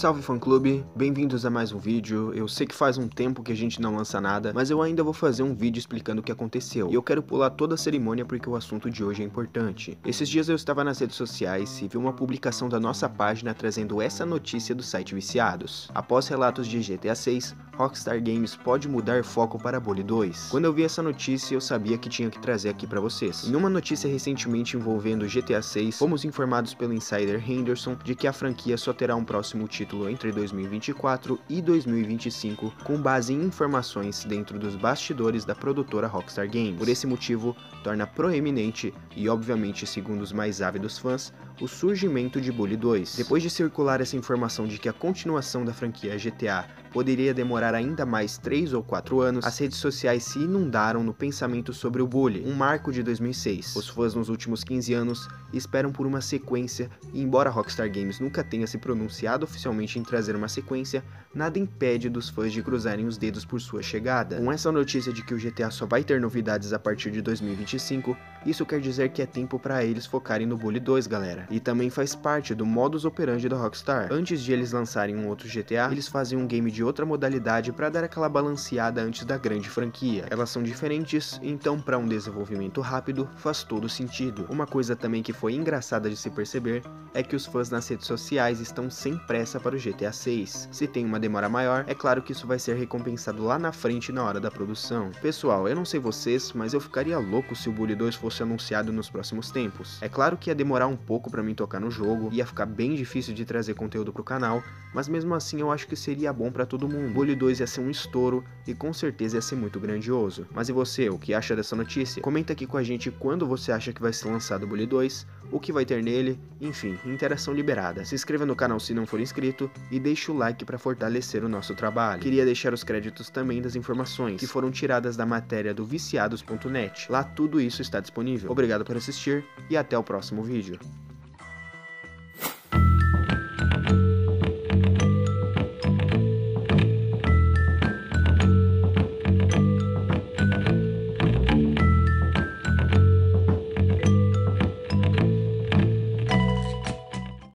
Salve fã-clube, bem-vindos a mais um vídeo. Eu sei que faz um tempo que a gente não lança nada, mas eu ainda vou fazer um vídeo explicando o que aconteceu. E eu quero pular toda a cerimônia porque o assunto de hoje é importante. Esses dias eu estava nas redes sociais e vi uma publicação da nossa página trazendo essa notícia do site Viciados. Após relatos de GTA 6, Rockstar Games pode mudar foco para Bully 2. Quando eu vi essa notícia, eu sabia que tinha que trazer aqui para vocês. Em uma notícia recentemente envolvendo GTA 6, fomos informados pelo insider Henderson de que a franquia só terá um próximo título entre 2024 e 2025, com base em informações dentro dos bastidores da produtora Rockstar Games. Por esse motivo, torna proeminente e obviamente segundo os mais ávidos fãs, o surgimento de Bully 2. Depois de circular essa informação de que a continuação da franquia GTA poderia demorar ainda mais 3 ou 4 anos, as redes sociais se inundaram no pensamento sobre o Bully, um marco de 2006. Os fãs nos últimos 15 anos esperam por uma sequência e embora Rockstar Games nunca tenha se pronunciado oficialmente em trazer uma sequência, nada impede dos fãs de cruzarem os dedos por sua chegada. Com essa notícia de que o GTA só vai ter novidades a partir de 2025, isso quer dizer que é tempo para eles focarem no Bully 2, galera. E também faz parte do modus operandi da Rockstar. Antes de eles lançarem um outro GTA, eles fazem um game de outra modalidade para dar aquela balanceada antes da grande franquia. Elas são diferentes, então para um desenvolvimento rápido faz todo sentido. Uma coisa também que foi engraçada de se perceber é que os fãs nas redes sociais estão sem pressa para o GTA 6. Se tem uma demora maior, é claro que isso vai ser recompensado lá na frente na hora da produção. Pessoal, eu não sei vocês, mas eu ficaria louco se o Bully 2 fosse anunciado nos próximos tempos. É claro que ia demorar um pouco para mim tocar no jogo, ia ficar bem difícil de trazer conteúdo pro canal, mas mesmo assim eu acho que seria bom para todo mundo. Bully 2 ia ser um estouro e com certeza ia ser muito grandioso. Mas e você, o que acha dessa notícia? Comenta aqui com a gente quando você acha que vai ser lançado o Bully 2, o que vai ter nele, enfim, interação liberada. Se inscreva no canal se não for inscrito e deixe o like para fortalecer o nosso trabalho. Queria deixar os créditos também das informações que foram tiradas da matéria do viciados.net. Lá tudo isso está disponível. Obrigado por assistir e até o próximo vídeo.